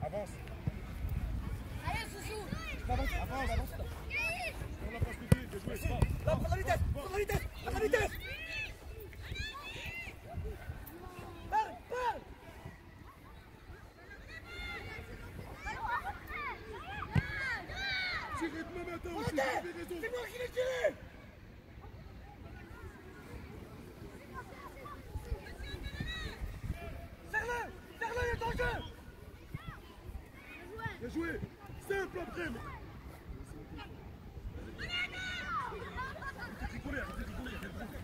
Avance. Allez, Soussou. Avance, avance. On n'a pas ce que de jouer. Là, prends la vitesse, prends la vitesse, prends la vitesse. Parle, parle. C'est rythme maintenant aussi, Arrêtez. vous avez raison. C'est moi qui l'ai tiré. Serre-le, serre-le, il est en jeu. Bien joué. Simple après. Arrêtez de rigoler, arrêtez de rigoler.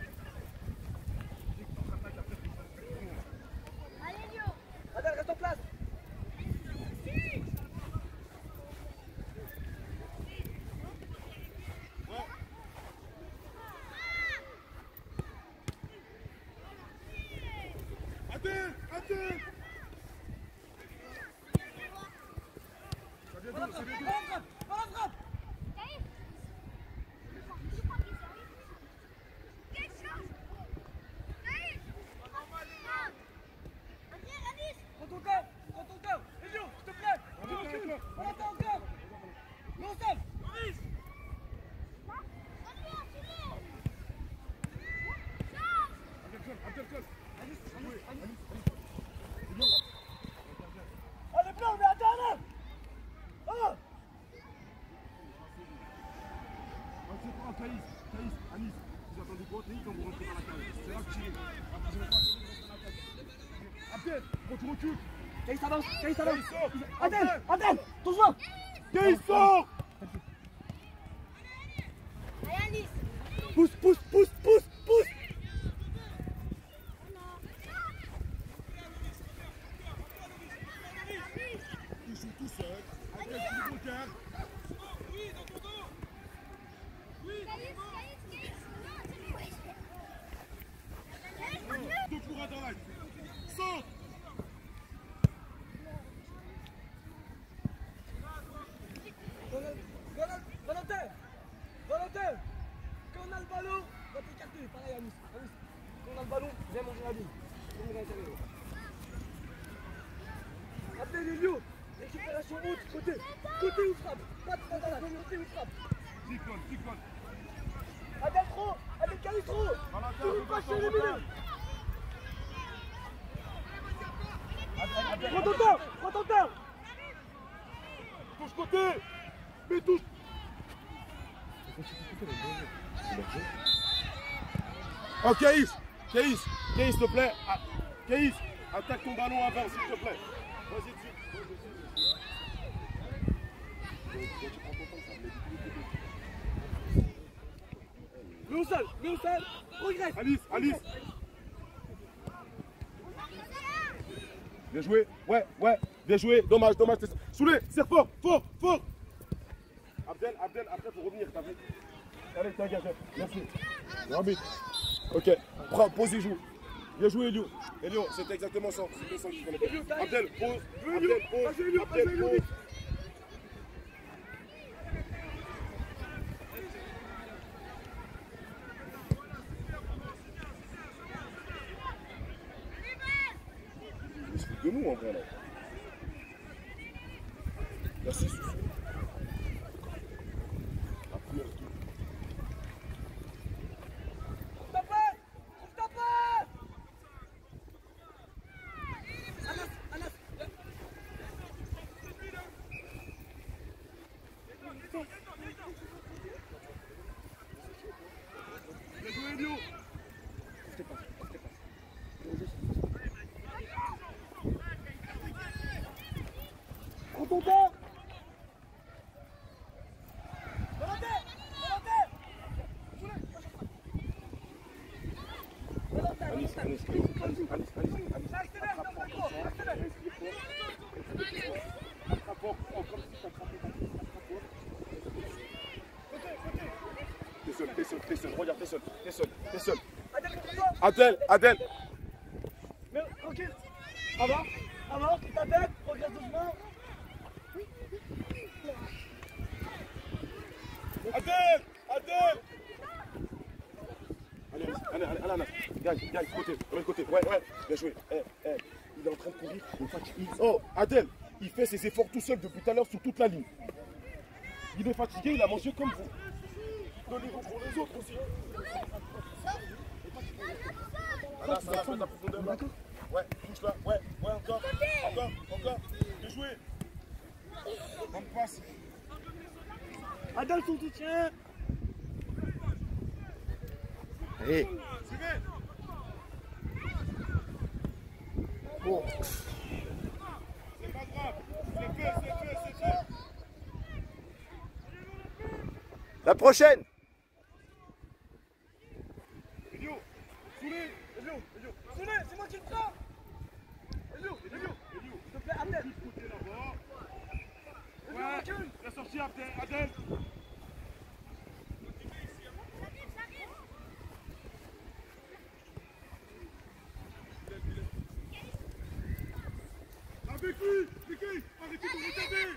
Allez, Lio. Adèle, reste en place. Adèle, Adèle. Ça vient d'où, ça vient d'où? Pas la frappe. Prends ton cœur, prends ton cœur. Elio, s'il te plaît. Tu recules. On attend encore. Non, seul. Abdel, close. Allez, blanc, mais attends là. Oh. C'est quoi, Thaïs, Anis, vous attendez quoi, Thaïs, quand vous rentrez dans la cage? C'est là que tu Abdel, quand tu recules. Thaïs avance, Thaïs avance. Thaïs sort. Adèle, Adèle, touche-moi. Thaïs sort. Allez, Alice. Pousse, pousse, pousse, pousse, pousse. Il joue tout seul. Abdel, tu le regardes. Deux pour un dans l'axe. Saute. Valentin, Valentin, quand on a le ballon, on va t'écarter. Pareil, Anis. Quand on a le ballon, viens manger la bille. On va l'intérieur. Abdel, Elio, récupération haute, côté. Côté ou frappe. Pas de frappe, côté ou frappe. Cyclone. Adèle trop, Adèle Cali trop. Tu ne pas chez les milieux. Prends ton temps, prends ton temps. Touche côté. Mais touche. Oh, Caïs, s'il te plaît. Ah, Caïs, attaque ton ballon avant, s'il te plaît. Vas-y dessus. Mets au sol, progresse. Alice. Bien joué, ouais, bien joué, dommage. Soulé, serre fort. Abdel, après faut revenir, t'as vu. Allez, t'engage, merci. Arbitre. Ok, prends, pose et joue. Bien joué, Elio, c'était exactement ça. C'était ça qu'il fallait faire. Abdel, pose. Abdel, pose. Il se fout de nous en vrai là. Merci Soussou. Appuie avec tout. Stop. Anas. Bien joué, Elio. Prends ton temps. Alice. T'es seul, regarde, t'es seul. Adèle. Mais tranquille. Avant, ta tête, progresse doucement. Adèle. Allez, Anas. Gagne, côté, de l'autre côté. Ouais, bien joué. Il est en train de courir, il fatigue. Oh, Adèle, il fait ses efforts tout seul depuis tout à l'heure sur toute la ligne. Il est fatigué, il a mangé comme vous. Donnez-vous pour les autres aussi. Là, ça va faire de la profondeur. Ouais, touche là. Ouais, encore. Bien joué. Bonne passe. Adèle, son soutien. Allez. Suivez. Bon. C'est pas grave. C'est fait. La prochaine. Elio, Soulé. Soulé, c'est moi qui le prends. Elio. S'il te plaît, Abdel. Ouais, la sortie Abdel. Avec lui, arrêtez de regarder.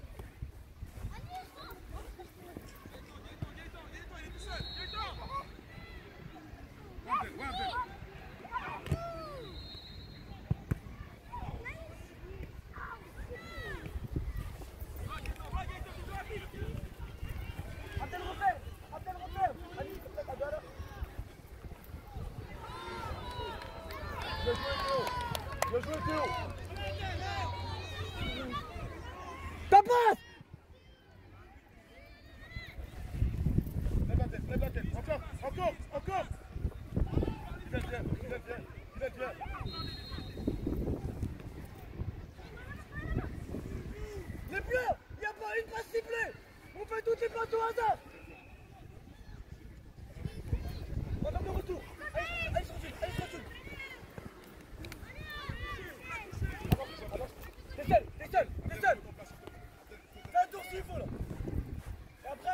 Abdel, repère. Allez, s'il te plaît, Abdel. Bien joué Théo. Ta passe. Lève la tête. Encore. Il est bien. Les bleus, il n'y a pas une passe sifflée. On fait toutes les passes au hasard. On va de retour. Allez, se recule. T'es seul. Fais un tour s'il faut là. Et après.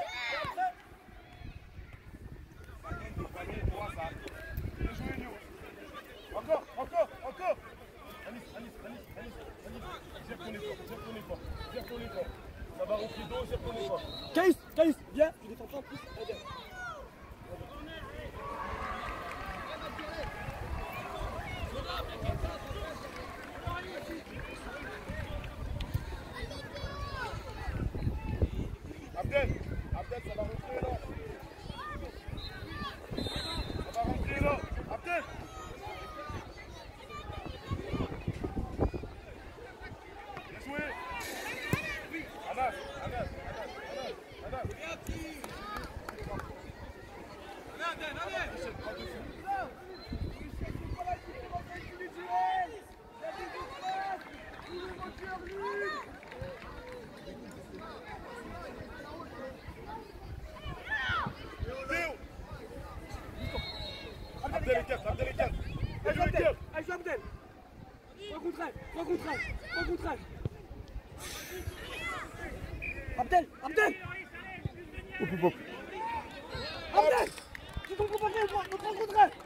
Bien joué Elio. Encore. Alice. Gère ton effort. Ça va rentrer d'eau, gère ton effort. Caïs, viens. Tu défends pas en plus. Allez. Abdel, ça va rentrer là. Abdel. Bien joué. Anas. Abdel est 4. Allez, Abdel. 3 contre 1. Abdel. Abdel, tu comprends pas rien, 3 contre 1.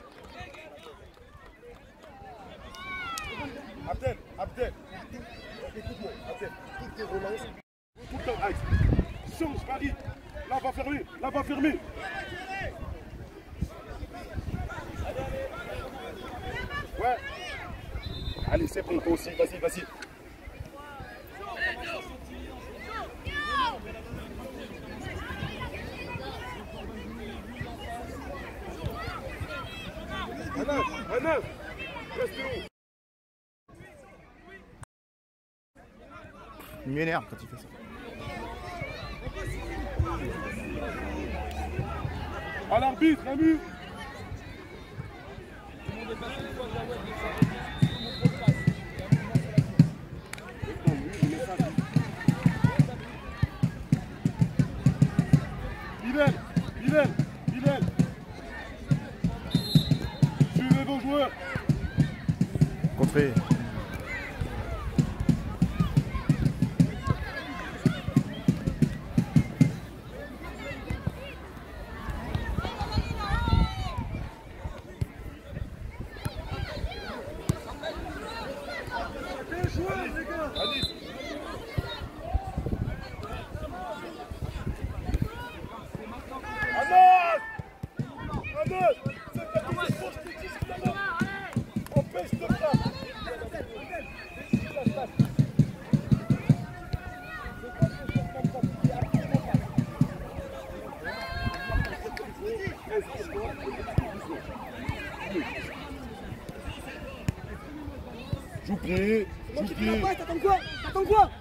Abdel. Écoute-moi, Abdel. Toutes tes relances, tout le temps, axe. Change, Farid. Là, va fermer. Ouais. Allez, c'est bon, toi aussi. Vas-y. Anas. Reste haut. Il m'énerve quand il fait ça. À l'arbitre, Ramu. Bilal. Suivez vos joueurs. Contré. Joue pied. Moi Joue qui fais la pied. passe, t'attends quoi? T'attends quoi?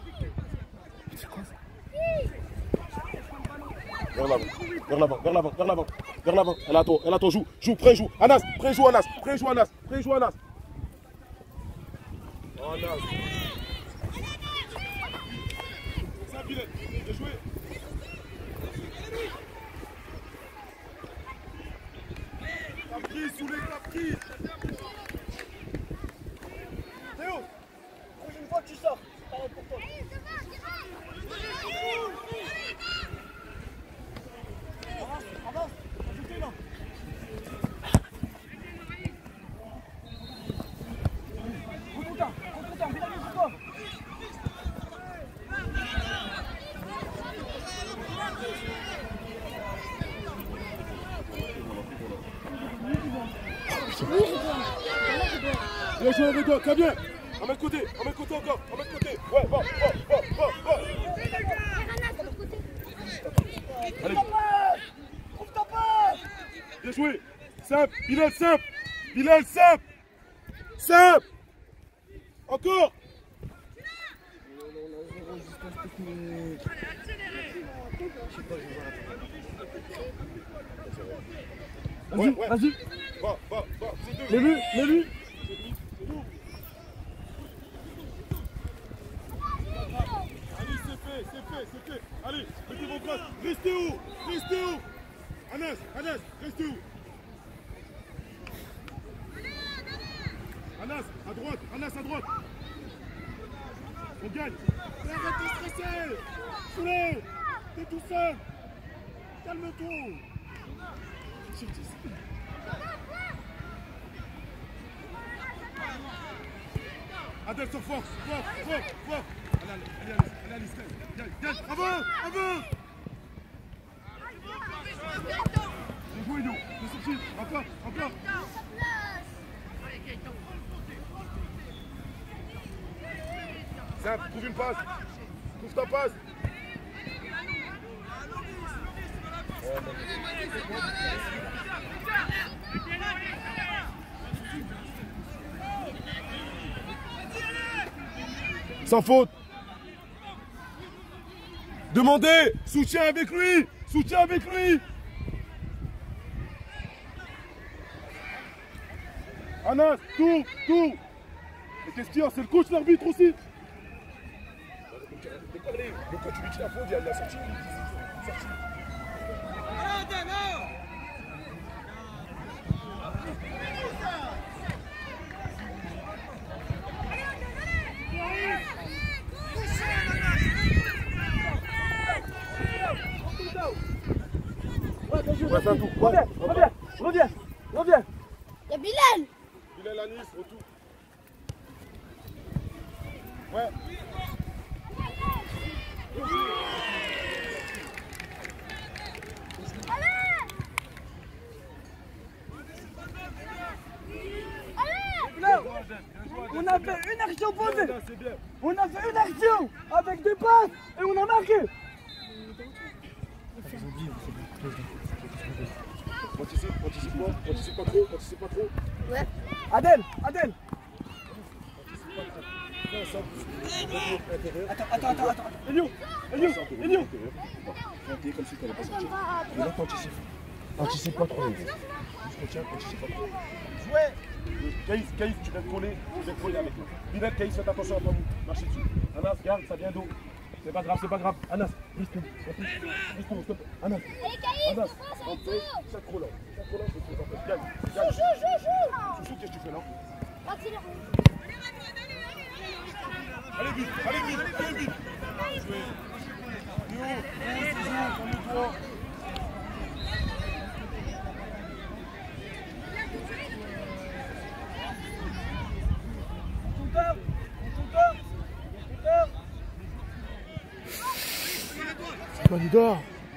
Vers l'avant, vers l'avant, vers l'avant, vers l'avant, vers l'avant. Elle attend, joue, pré-joue. Anas, pré-joue Anas, pré-joue Anas, pré-joue Anas. Oh Anas. Ça, Bilal, j'ai joué. T'as pris, sous les t'as pris. Théo, prochaine fois que tu sors, c'est pareil pour toi. Avance, ajoutez là. Contre-temps, Bilal, c'est toi. Bien joué avec toi, très bien. On met le côté encore, on met le côté. Ouais, va. Allez. Trouve ta passe. Bien joué. Simple, Bilal, simple. Bilal, simple. Simple. Encore. Vas-y, Ouais. vas-y. Va. C'est deux. Mets lui. Allez, c'est fait. Allez, mettez vos places. Restez où? Anas, restez où? Anas, à droite. On gagne. Mais arrête de stresser. Soulé, t'es tout seul. Calme-toi. Adèle, sors fort. Allez, Alice, gagne. Avance. C'est joué, nous. C'est sorti. Encore. Simple, trouve une passe. Trouve ta passe. Sans faute. Demandez. Soutien avec lui. Anas, tourne. Et qu'est-ce qu'il y a? C'est le coach, l'arbitre aussi. Donc quand tu lui dis la faute, il a sorti. Ouais, fais un tour. Reviens. Y'a Bilal. Bilal Anis, retour. Ouais. On a fait une action posée. On a fait une action avec des passes et on a marqué. Anticipe pas trop. Ouais. Adèle. Attends. Elio. Comme si tu n'allais pas sortir. Mais là, anticipe pas trop. Juste retiens, anticipe pas trop. Jouez. Caïs, tu vas te coller avec nous. Bilal, Caïs, faites attention à pas vous. Marchez dessus. Anas, garde, ça vient d'eau. C'est pas grave. Anas, reste-nous. Anas. Anas, chaque Roland, c'est tout. Gagne. Chouchou, qu'est-ce que tu fais là? Allez vite. Jouez. Calme-toi. Manidor.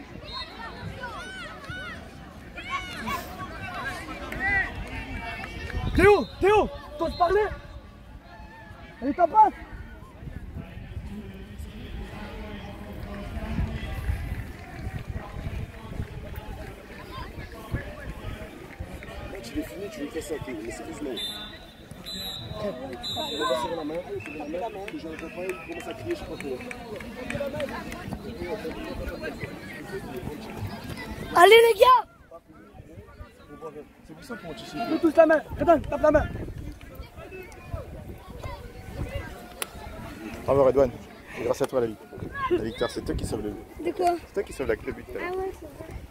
Théo, t'oses parler? Elle est ta passe. Quand il est fini, tu lui fais ça, mais c'est doucement. On va serrer la main, que j'ai un copain, il commence à crier, je sais pas quoi. Allez les gars. C'est pour ça qu'on anticipe. Nous tous la main. Attends, tape la main. Bravo Redouane. Et grâce à toi la victoire, c'est toi qui sauve le but. De quoi? C'est toi qui sauve le but. Ah ouais, c'est vrai.